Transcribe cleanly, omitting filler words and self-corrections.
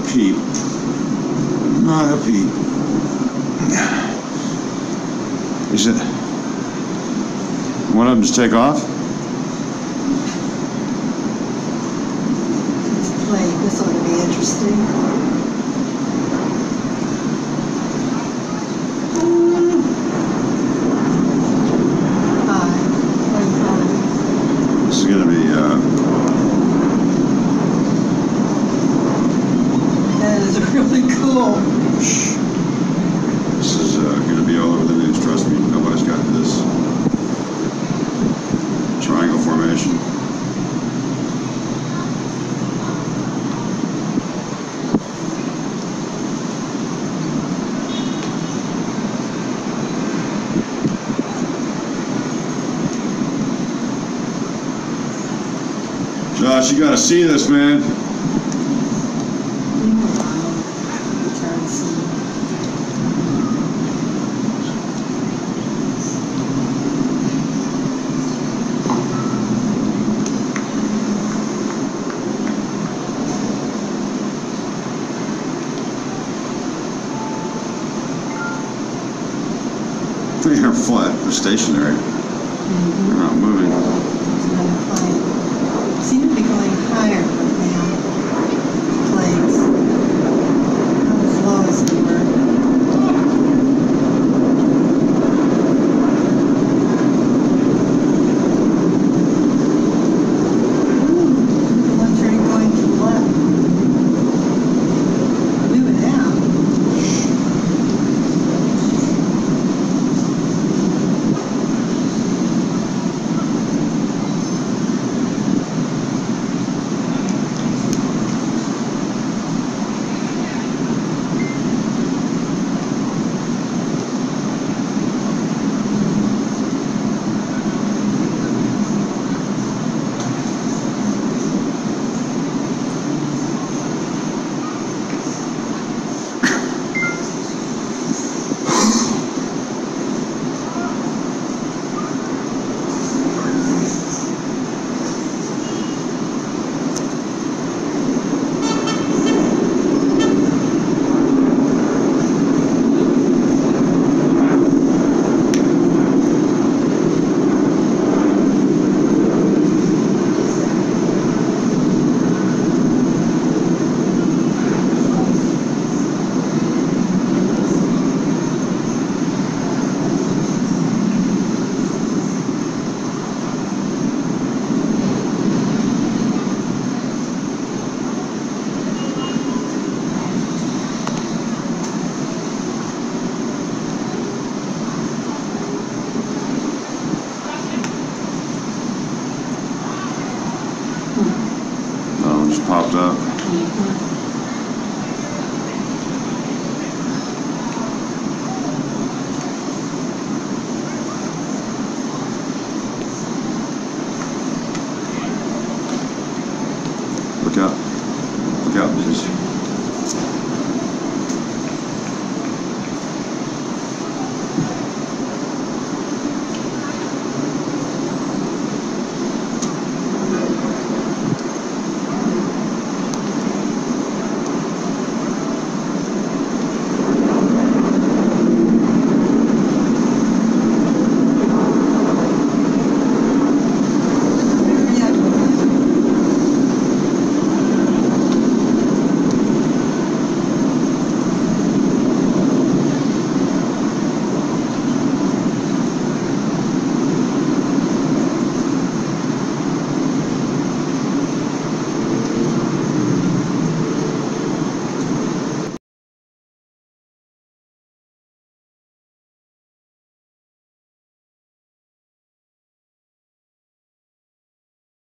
peep. Not a peep. Is it? One of them just take off? Wait, this ought to be interesting. Hi. What do you call it? This is going to be, That is really cool. this is going to be all over the news, trust me. Nobody's got this. Triangle formation. Josh, you gotta see this, man. They're flat, they're stationary. They're not moving. Seem to be going higher right now. Planes. Not as low as they were. The one train going to the left. Move it out. Just popped up.